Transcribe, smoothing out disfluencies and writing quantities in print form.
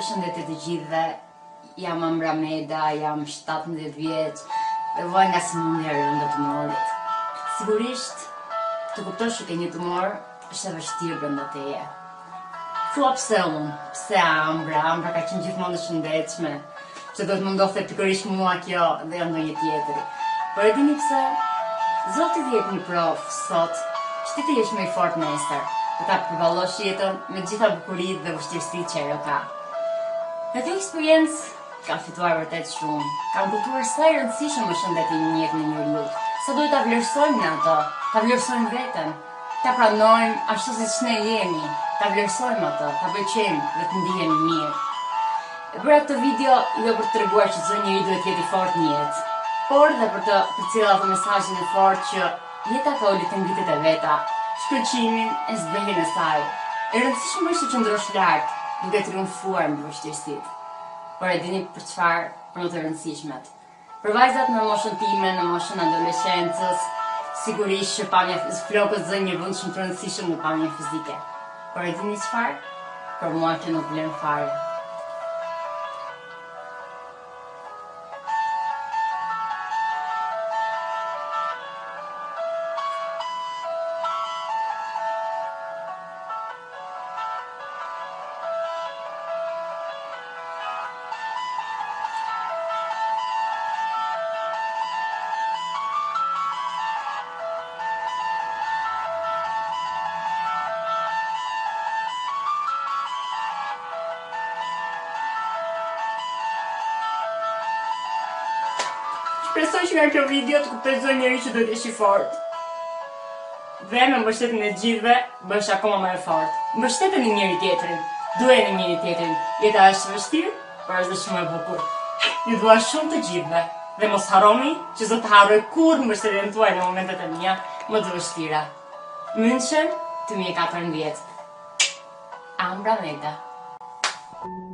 Përshëndetje të gjithëve, jam Ambra Meda, jam 17 vjeç, dhe vaj nga sëmundja e rëndë të tumorit. Sigurisht, të kuptosh që ke një tumor, është e vështirë brenda teje. Thua pse unë, pse Ambra ka qenë gjithmonë e shëndetshme, që do të më ndodhte pikërisht mua kjo dhe jo ndonjë tjetri. Por e dini pse? Zoti t'i jep një provë sot, që ti të jesh më i fortë nesër, dhe ta përballosh jetën me gjitha bukuritë dhe vështirësitë që ajo ka. Në këtë eksperiencë kam fituar vërtet shumë. Kam kuptuar sa i rëndësishëm është shëndeti i mirë në njeriu. Sa duhet ta vlerësojmë në ato, ta vlerësojmë veten, ta pranojmë ashtu siç ne jemi, ta vlerësojmë ato, ta pëlqejmë dhe të ndihemi mirë. E bëra këtë video jo për të treguar që çdo njeri duhet të jetë i fortë në jetë, por dhe për të përcjellur atë mesazhin e fortë që jeta ka ulë të mbitet e veta, shkëlqimin e zbehjen e saj. E rëndësishme është të qëndrosh lart, duke triumfuar mbi vështirësitë. Por e dini për çfarë? Për më të rëndësishmet. Për vajzat në moshën time, në moshën adoleshencës, sigurisht që pamja flokët zënë një vend shumë të rëndësishëm në pamjen fizike. Por e dini çfarë? Për mua kjo nuk vlen fare. Shpresoj që nga kjo video të kuptoj çdo njeri që duhet jesh i fortë. Dhe me mbështetjen e gjithëve, bëhesh akoma më e fortë. Mbështeteni njëri tjetrin, duheni njëri tjetrin. Jeta është e vështirë, por është shumë e bukur. Ju dua shumë të gjithëve dhe mos harroni që s'do të harroj kurrë mbështetjen tuaj në momentet e mia më të vështira. München 2014. Ambra Meda.